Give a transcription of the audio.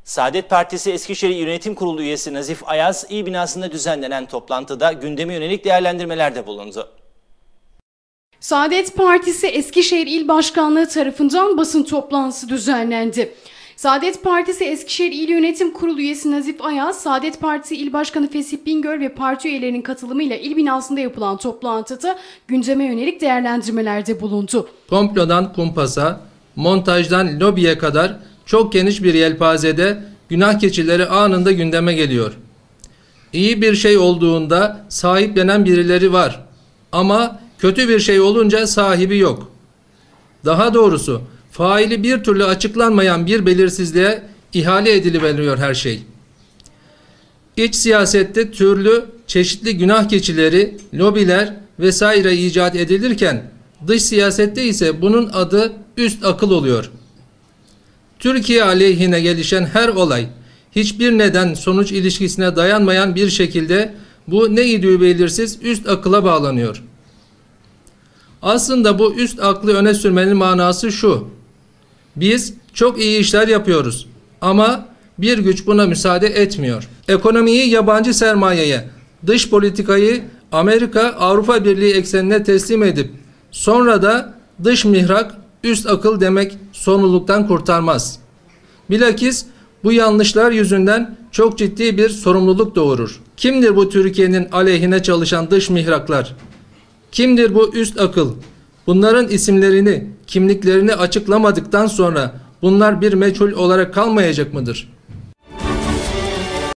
Saadet Partisi Eskişehir Yönetim Kurulu üyesi Nazif Ayaz, İl binasında düzenlenen toplantıda gündeme yönelik değerlendirmelerde bulundu. Saadet Partisi Eskişehir İl Başkanlığı tarafından basın toplantısı düzenlendi. Saadet Partisi Eskişehir İl Yönetim Kurulu üyesi Nazif Ayaz, Saadet Partisi İl Başkanı Fesih Bingöl ve parti üyelerinin katılımıyla il binasında yapılan toplantıda gündeme yönelik değerlendirmelerde bulundu. Komplodan kumpasa, montajdan lobiye kadar çok geniş bir yelpazede günah keçileri anında gündeme geliyor. İyi bir şey olduğunda sahiplenen birileri var ama kötü bir şey olunca sahibi yok. Daha doğrusu faili bir türlü açıklanmayan bir belirsizliğe ihale ediliveriyor her şey. İç siyasette türlü çeşitli günah keçileri, lobiler vesaire icat edilirken dış siyasette ise bunun adı üst akıl oluyor. Türkiye aleyhine gelişen her olay hiçbir neden sonuç ilişkisine dayanmayan bir şekilde bu ne idüğü belirsiz üst akıla bağlanıyor. Aslında bu üst aklı öne sürmenin manası şu: biz çok iyi işler yapıyoruz ama bir güç buna müsaade etmiyor. Ekonomiyi yabancı sermayeye, dış politikayı Amerika Avrupa Birliği eksenine teslim edip sonra da dış mihrak üst akıl demek sorumluluktan kurtarmaz. Bilakis bu yanlışlar yüzünden çok ciddi bir sorumluluk doğurur. Kimdir bu Türkiye'nin aleyhine çalışan dış mihraklar? Kimdir bu üst akıl? Bunların isimlerini, kimliklerini açıklamadıktan sonra bunlar bir meçhul olarak kalmayacak mıdır?